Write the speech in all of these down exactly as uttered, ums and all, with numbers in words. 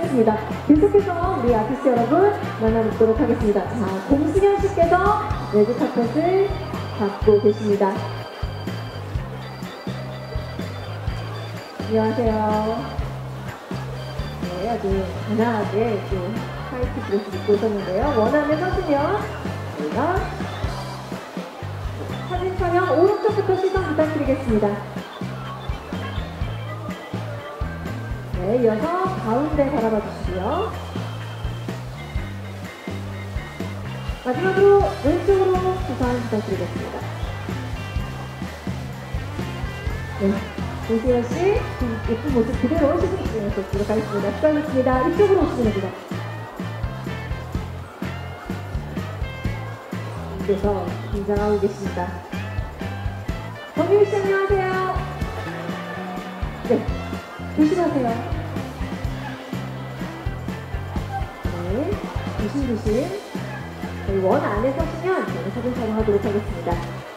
하겠습니다. 계속해서 우리 아티스트 여러분 만나뵙도록 하겠습니다. 자, 공승현 씨께서 레드 카펫을 잡고 계십니다. 안녕하세요. 네, 아주 단아하게 또 화이트 드레스 입고 오셨는데요. 원하는 서시면 저희가 사진 촬영 오른쪽부터 시선 부탁드리겠습니다. 네, 이어서 가운데 바라봐 주시고요. 마지막으로 왼쪽으로 시선 부탁드리겠습니다. 네, 오세현 씨, 예쁜 모습 그대로 시선 부탁드리도록 하겠습니다. 수고하셨습니다. 이쪽으로 오시면 됩니다. 이쪽에서 긴장하고 계십니다. 정유미 씨 안녕하세요. 네, 조심하세요. 네, 조심조심. 저희 원 안에 서시면 저희 사진 촬영하도록 하겠습니다.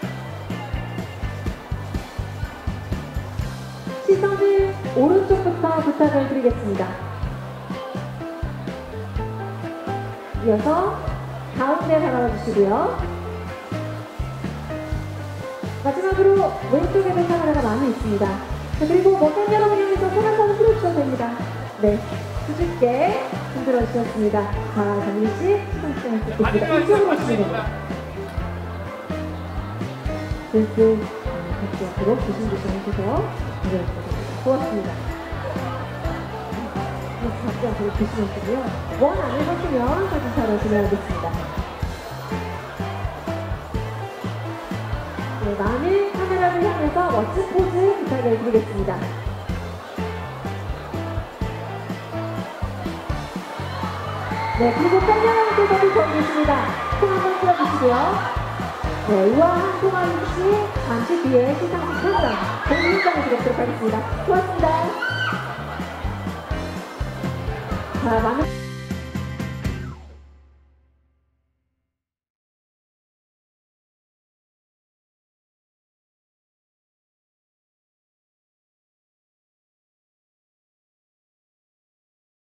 시선을 오른쪽부터 부탁을 드리겠습니다. 이어서 가운데 바라봐 주시고요. 마지막으로 왼쪽에도 카메라가 많이 있습니다. 자, 그리고 모든 여러분 향해서 손 한 번 풀어주셔도 됩니다. 네, 수줍게 흔들어 주셨습니다. 자, 정민씨, 시선 시간을 듣겠습니다. 이쪽으로 오시면 됩니다. 댄스 같이 앞으로 조심조심 해주세요. 네, 고맙습니다. 같이 앞으로 조심해주고요. 원 안에 서시면 사진 촬영 진행하겠습니다. 네, 많은 카메라를 향해서 멋진 포즈 부탁을 드리겠습니다. 네, 그리고 팬여러분께서도 저기 계십니다. 손 한번 풀어주시고요. 네, 우아한 통화임씨 잠시 뒤에 시상식 현장 공연장을 드리도록 하겠습니다. 고맙습니다. 자, 많은